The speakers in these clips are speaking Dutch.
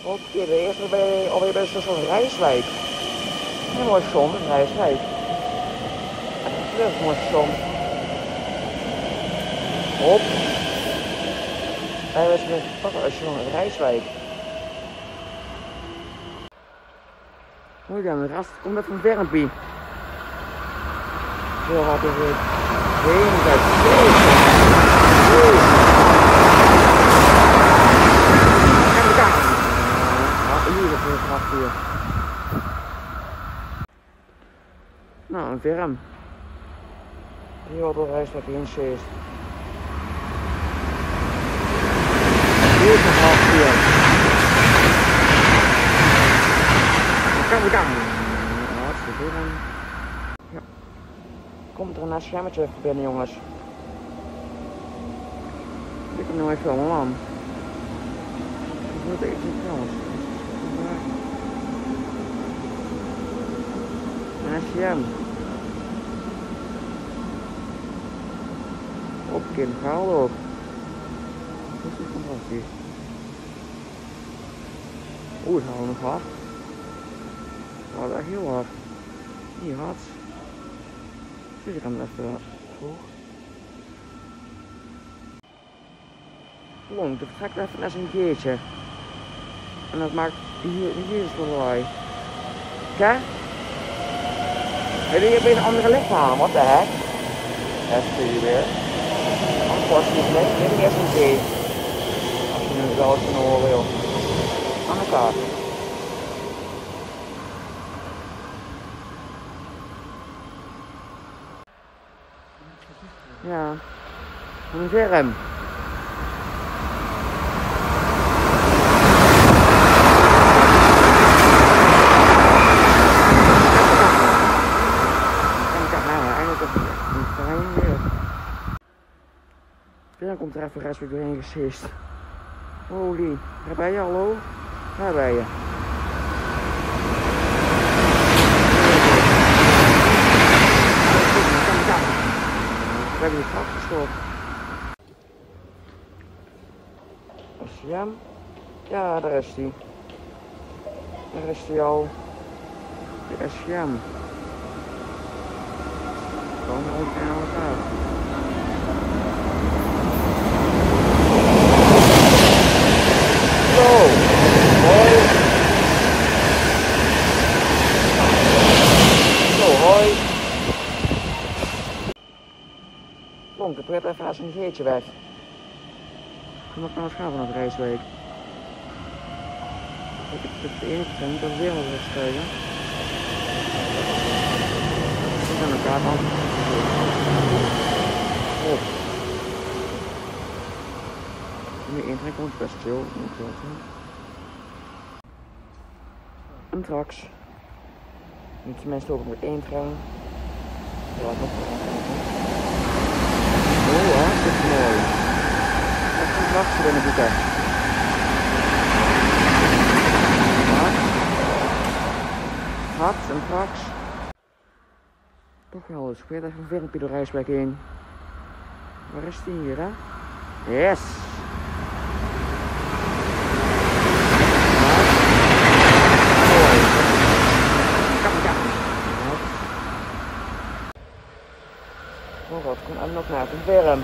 Oké, de eerste ben je alweer bij station Rijswijk. En mooi station, Rijswijk. En terug, mooi station. Hop. Wij zijn pakken station Rijswijk. Mooi dan, de rast komt net van Vermpie. Zo had ik het heen bij hier. Nou, een Verm. Die wordt door Rijswijk heen zeest. Hier is een half hier. Kan. Hartstikke goed. Ja. Komt er een schermetje binnen, jongens. Ik heb nog even filmen, man. Ik moet even niet filmen. Een SCM. Op kind, gehaald ook. Dat is fantastisch. Oeh, het halen nog hard. Het gaat echt heel hard. Niet hard. Dus ik kan hem even hoog. Gewoon, dat trekt even naar zijn geertje. En dat maakt hier is wel lawaai. Kijk. Heb je hier een andere lichaam? Wat de heck? Even hier weer. Anders was het niet met een SMG. Als je nu wel eens een oor wil. Aan elkaar. Ja, een Verm. Dan komt er even Rijswijk doorheen gesist. Holy, daar ben je, hallo? Daar ben je. We hebben die gat gestopt. SCM. Ja, daar is die. Daar is die al. De SCM. Gewoon rond en aan elkaar. Zo, hoi. Zo, hoi. Klonk, ik werd even als een geertje weg. Kom ik nou eens gaan vanaf Rijswijk. Ik heb het enige punt dat weer nog eens stijgen. Ik ben elkaar dan. Oh. Nu één trein komt best chill. En straks. Nu tenminste ook met één trein. Ja, nog oh, hartstikke mooi. Echt een krachtje binnen boeken. Hard en straks. Toch wel eens. Ik weet even een Vermpie door Rijswijk heen. Waar is die hier, hè? Yes! Oh wat, kom aan nog naar de Verm.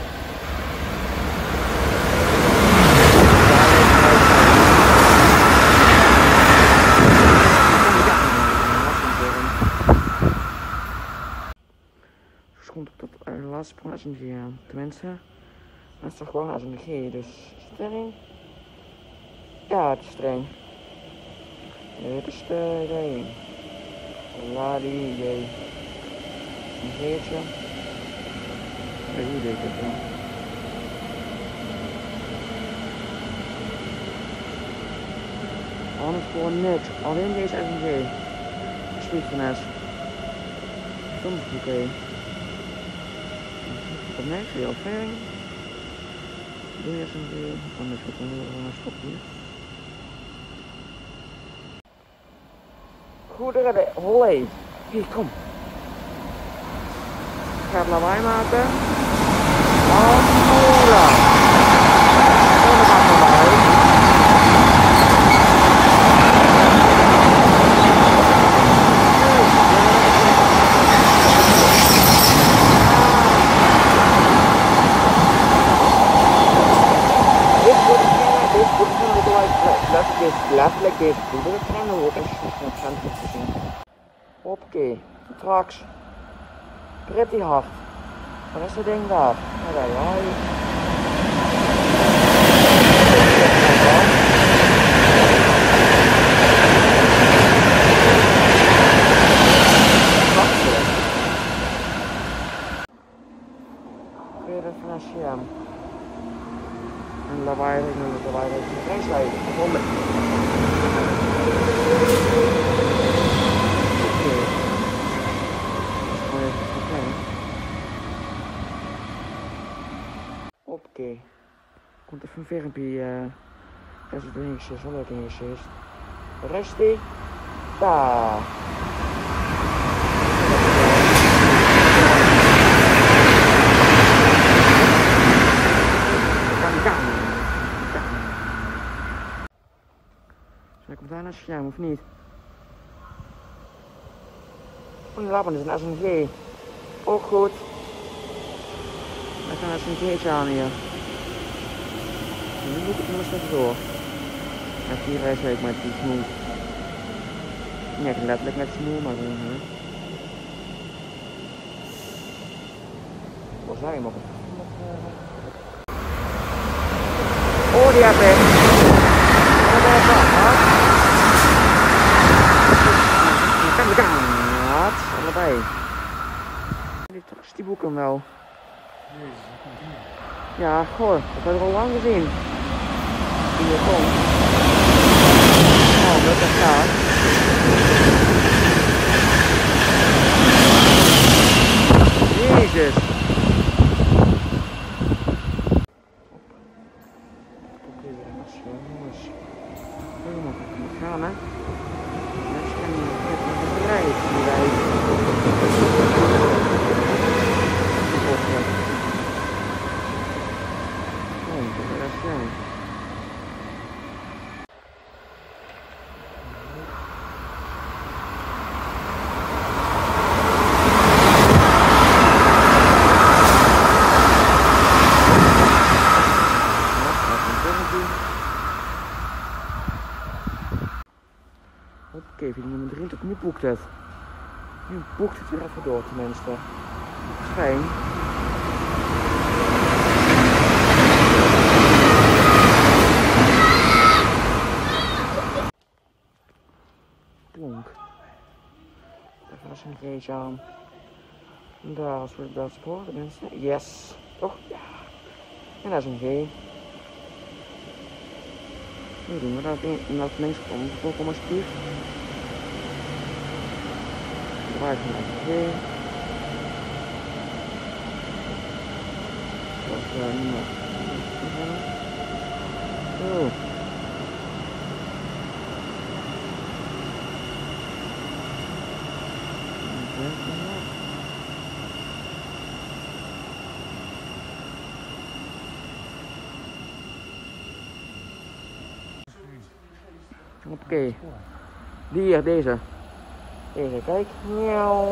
Dus komt op dat laatste sprong SMG aan. Tenminste, dat is toch gewoon SMG, dus is het erin? Ja, het is erin. Dit is de erin. Ladi, jee. Een geertje. Ja, hier deed ik het in. Anders gewoon niks. Alleen deze SMG. Sweet finesse. Soms is het oké. Op niks, heel fijn. Doe SMG. Anders moet ik nog stoppen hier. Goederen, hollé. Hier, kom. Ik ga het lawaai maken. Hoera. letterlijk deze poeder het trein ook als je het centrum te zien. Hoppakee, straks. Pretty hard. Waar is dat ding daar? Ja, daar ja. Weer even naar Siam. En lawaai heeft racerijden gevonden. Oké. Komt even een filmpje. Dat is het dingetje, zo leuk dingetje is. De rest die. Daar. Zijn komt daar naar scherm of niet? Oh, die lappen is een SMG. Ook goed. We gaan een SMG'tje aan hier. Nu moet ik nog eens door. En hier reis ik met die smoel. Niet letterlijk met smoel, maar gewoon. Waar zijn we nog? Oh, die heb ik. Wat? Allebei. Die trucks die boeken wel. Ja, goh, dat heb ik al lang gezien. Hier komt. Oh, dat is gaaf. Jezus. Jongens. Helemaal goed gaan, hè. Dat is een rijden die wij. Oké, video nummer 3, nu boekt het. Nu boekt het weer even door tenminste. Dat is fijn. Plonk. Even als een geetje aan. En daar is weer dat spoor tenminste. Yes. Toch? Ja. En dat is een G. Nu doen we dat links komt. Kom alsjeblieft. Waar is een G? Dat is niet meer. Zo. Oké. Die hier, deze. Deze, kijk. Miauw.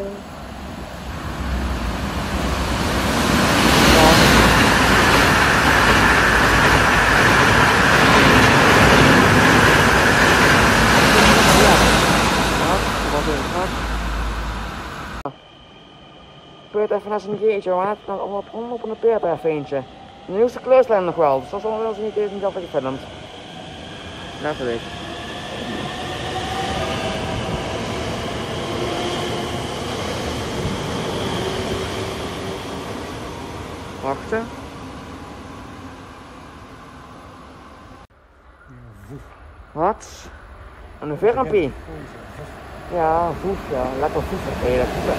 Peurt even naar zijn geetje, maar het op een peerperfeentje. De nieuwste kleurslijn nog wel, dus dat zal wel eens niet even dat ik gefilmd. Dat weet ik. Wachten. Wat? Een vermpie. Ja, voef, ja. Lekker voeven. Hé, lekker voeven.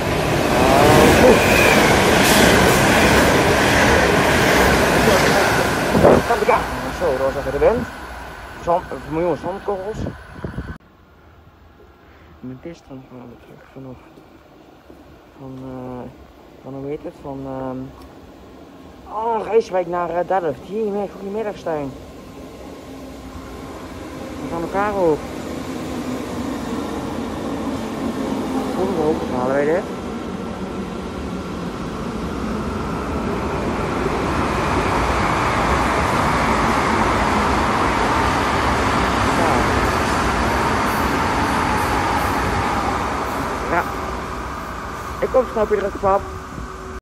Kan ik aan. Zo, dat was even de wind. Miljoen zandkorrels. Met dit strand gaan we terug vanaf. Van hoe heet het? Van Rijswijk naar Delft. Hier, goedemiddag Stijn. We gaan elkaar ook. Hoe halen wij dit? Ik kom snel, Pieter, pap.